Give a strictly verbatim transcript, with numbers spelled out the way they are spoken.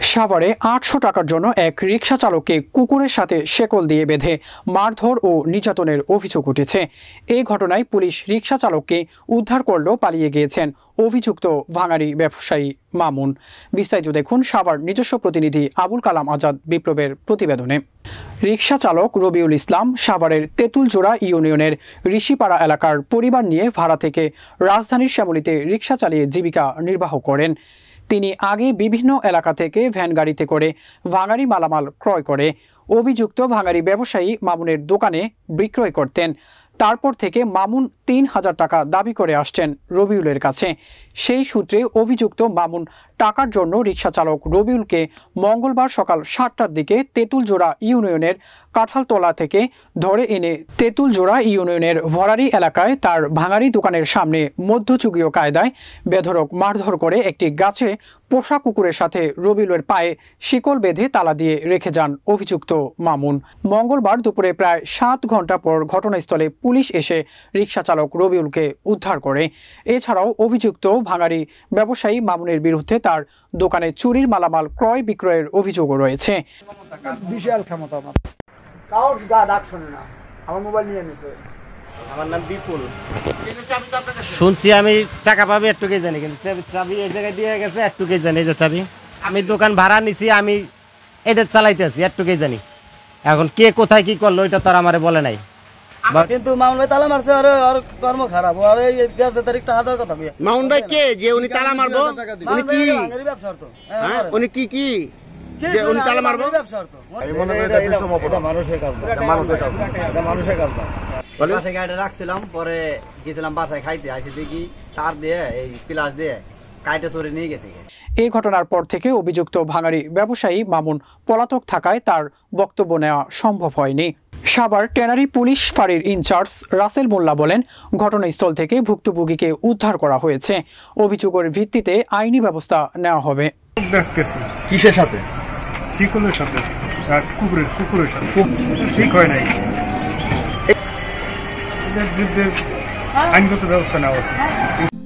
সাভারে আটশো টাকার জন্য এক রিকশা চালককে কুকুরের সাথে শেকল দিয়ে বেঁধে মারধর ও নির্যাতনের অভিযোগ উঠেছে। এই ঘটনায় পুলিশ রিকশা চালককে উদ্ধার করলেও পালিয়ে গিয়েছেন অভিযুক্ত ভাঙাড়ি ব্যবসায়ী মামুন। বিস্তারিত দেখুন সাভার নিজস্ব প্রতিনিধি আবুল কালাম আজাদ বিপ্লবের প্রতিবেদনে। রিকশা চালক রবিউল ইসলাম সাভারের তেঁতুলজোড়া ইউনিয়নের ঋষিপাড়া এলাকার পরিবার নিয়ে ভাড়া থেকে রাজধানীর শ্যামলীতে রিকশা চালিয়ে জীবিকা নির্বাহ করেন। তিনি আগে বিভিন্ন এলাকা থেকে ভ্যান গাড়িতে করে ভাঙাড়ি মালামাল ক্রয় করে অভিযুক্ত ভাঙাড়ি ব্যবসায়ী মামুনের দোকানে বিক্রয় করতেন। তারপর থেকে মামুন তিন হাজার টাকা দাবি করে আসছেন রবিউলের কাছে। সেই সূত্রে অভিযুক্ত মামুন টাকার জন্য রিকশা চালক রবিউলকে মঙ্গলবার সকাল সাতটার দিকে তেঁতুলজোড়া ইউনিয়নের কাঁঠালতলা থেকে ধরে এনে তেঁতুলজোড়া ইউনিয়নের ভরারি এলাকায় তার ভাঙাড়ি দোকানের সামনে মধ্যযুগীয় কায়দায় বেধড়ক মারধর করে একটি গাছে পোষা কুকুরের সাথে রবিউলের পায়ে শিকল বেঁধে তালা দিয়ে রেখে যান অভিযুক্ত মামুন। মঙ্গলবার দুপুরে প্রায় সাত ঘন্টা পর ঘটনাস্থলে পুলিশ এসে রিকশা চালক রবিউলকে উদ্ধার করে। এছাড়াও অভিযুক্ত ভাঙাড়ি ব্যবসায়ী মামুনের বিরুদ্ধে তার দোকানে চুরির মালামাল ক্রয় বিক্রয়ের অভিযোগও রয়েছে। বিশাল ক্ষমতা আমার, কাউর গা ডাক শোনে না, আমার মোবাইল নিয়ে নিছে। আমার নাম বিপুল। শুনছি আমি টাকা পাবে একটুকেই জানি, কিন্তু চাবি এই জায়গায় দিয়ে গেছে একটুকেই জানি যে চাবি। আমি দোকান ভাড়া নিছি, আমি এটা চালাইতে আছি একটুকেই জানি। এখন কে কোথায় কি করলো ওইটা তো আর আমারে বলে নাই। কিন্তু মামুন ভাই তালা মারছে, আর আর কর্ম খারাপ। আর এই গ্যাসের তারিখটা হাজার কথা। মামুন ভাই কে যে উনি তালা মারবো? উনি কি ব্যবসা তো হ্যাঁ উনি কি কি যে উনি তালা মারবো? ব্যবসা তো এটা মানুষের কাজ না, এটা মানুষের কাজ না, এটা মানুষের কাজ না। বাসায় গাড়িটা রাখছিলাম, পরে গেছিলাম বাসায় খাইতে, আসে দেখি তার দিয়ে এই প্লাস দিয়ে কাইটা চড়ে নিয়ে গেছে। এই ঘটনার পর থেকে অভিযুক্ত ভাঙাড়ি ব্যবসায়ী মামুন পলাতক থাকায় তার বক্তব্য নেওয়া সম্ভব হয়নি। সাভার ট্যানারি পুলিশ ফাঁড়ির ইনচার্জ রাসেল মোল্লা বলেন, ঘটনাস্থল থেকে ভুক্তভোগীকে উদ্ধার করা হয়েছে। অভিযোগের ভিত্তিতে আইনি ব্যবস্থা নেওয়া হবে। কিসের সাথে? শিকলের সাথে, কুকুরের কুকুরের সাথে। ঠিক হয় নাই, আইনগত ব্যবস্থা নেওয়া আছে।